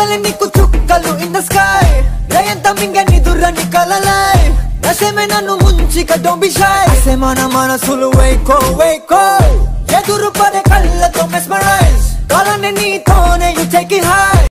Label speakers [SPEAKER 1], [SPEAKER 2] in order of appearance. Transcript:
[SPEAKER 1] పగలి నీకు చుక్కలు in the sky రేయంత మింగని దుర్రని కలలై నసేమే నన్ను ముంచిక డోంట్ బి షై అసే మన మనసులు వేకో వేకో ఎదురు పడే కళ్ళతో మెస్మరైజ్ కాలాన్ని నీతో